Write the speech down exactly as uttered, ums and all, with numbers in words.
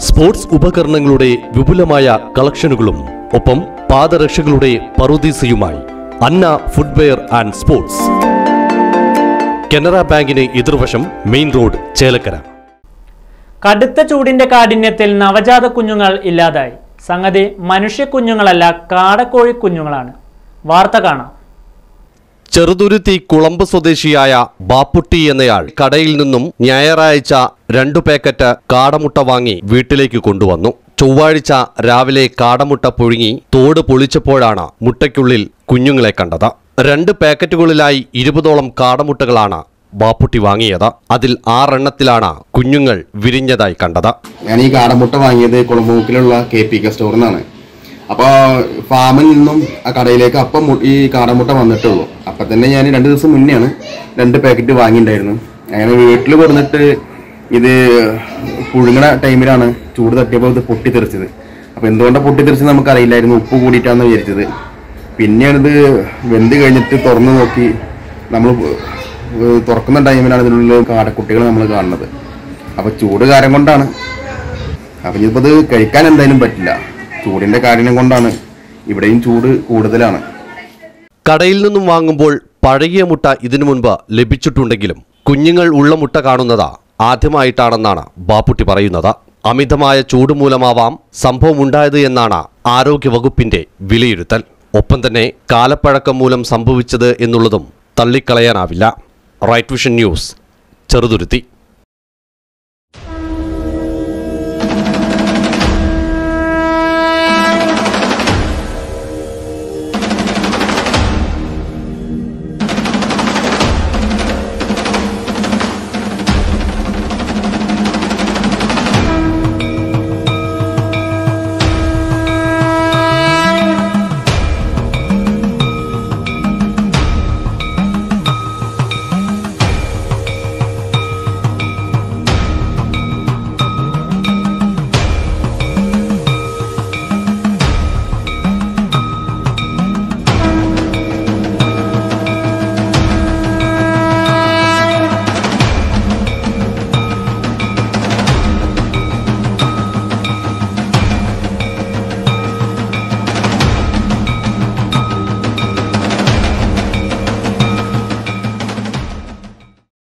Sports ഉപകരണങ്ങളുടെ വിപുലമായ കളക്ഷനുകളും ഒപ്പം പാദരക്ഷകളുടെ പറുദീസയുമായി Anna footwear and sports. Canara ബാങ്കിന് എതിർവശം മെയിൻ റോഡ്, ചേലക്കര. കടുത്ത ചൂടിന്റെ കാഠിന്യത്തിൽ നവജാത കുഞ്ഞുങ്ങൾ ഇല്ലാതായി. സംഗതി മനുഷ്യ കുഞ്ഞുങ്ങളല്ല, കാടക്കോഴി കുഞ്ഞുങ്ങളാണ്. വാർത്ത കാണാം. ചെറുതുരുത്തി കുളമ്പ് സ്വദേശിയായ ബാപ്പുട്ടി എന്നയാൾ കടയിൽ നിന്നും ഞായറാഴ്ച രണ്ടു പാക്കറ്റ് കാടമുട്ട വാങ്ങി വീട്ടിലേക്ക് കൊണ്ടുവന്നു. ചൊവ്വാഴ്ച രാവിലെ കാടമുട്ട പുഴുങ്ങി തോട് പൊളിച്ചപ്പോഴാണ് മുട്ടയ്ക്കുള്ളിൽ കുഞ്ഞുങ്ങളെ കണ്ടത്. രണ്ട് പാക്കറ്റുകളിലായി ഇരുപതോളം കാടമുട്ടകളാണ് ബാപ്പുട്ടി വാങ്ങിയത്. അതിൽ ആറെണ്ണത്തിലാണ് കുഞ്ഞുങ്ങൾ വിരിഞ്ഞതായി കണ്ടത്. ഞാൻ ഈ കാടമുട്ട വാങ്ങിയത് കുളമ്പൂക്കിലുള്ള കെ പി കെ സ്റ്റോറിൽ നിന്നാണ്. അപ്പോൾ ഫാമിൽ നിന്നും ആ കടയിലേക്ക് അപ്പം ഈ കാടമുട്ട വന്നിട്ടുള്ളൂ. അപ്പം തന്നെ ഞാൻ രണ്ട് ദിവസം മുന്നെയാണ് രണ്ട് പാക്കറ്റ് വാങ്ങിയിട്ടുണ്ടായിരുന്നു. അങ്ങനെ വീട്ടിൽ കൊടുത്തിട്ട് ഇത് പുഴുങ്ങണ ടൈമിലാണ് ചൂട് തട്ടിയപ്പോൾ ഇത് പൊട്ടിത്തെറിച്ചത്. അപ്പോൾ എന്തുകൊണ്ടാണ് പൊട്ടിത്തെറിച്ചത് നമുക്കറിയില്ലായിരുന്നു. ഉപ്പ് കൂടിയിട്ടാണെന്ന് വിചാരിച്ചത്. പിന്നെയാണിത് വെന്ത് കഴിഞ്ഞിട്ട് തുറന്നു നോക്കി നമ്മൾ തുറക്കുന്ന ടൈമിലാണ് ഇതിനുള്ളിൽ കാടക്കുട്ടികൾ നമ്മൾ കാണുന്നത്. അപ്പോൾ ചൂട് കാര്യം കൊണ്ടാണ്. അപ്പം ഇതിപ്പോൾ ഇത് കഴിക്കാൻ എന്തായാലും പറ്റില്ല. ചൂടിന്റെ കാഠിന്യം കൊണ്ടാണ്. ഇവിടെയും ചൂട് കൂടുതലാണ്. കടയിൽ നിന്നും വാങ്ങുമ്പോൾ പഴകിയ മുട്ട ഇതിനു മുൻപ് ലഭിച്ചിട്ടുണ്ടെങ്കിലും കുഞ്ഞുങ്ങൾ ഉള്ള മുട്ട കാണുന്നത് ആദ്യമായിട്ടാണെന്നാണ് ബാപ്പുട്ടി പറയുന്നത്. അമിതമായ ചൂട് മൂലമാവാം സംഭവമുണ്ടായത് എന്നാണ് ആരോഗ്യവകുപ്പിന്റെ വിലയിരുത്തൽ. ഒപ്പം തന്നെ കാലപ്പഴക്കം മൂലം സംഭവിച്ചത് എന്നുള്ളതും തള്ളിക്കളയാനാവില്ല. Right Vision News, Cheruthuruthy.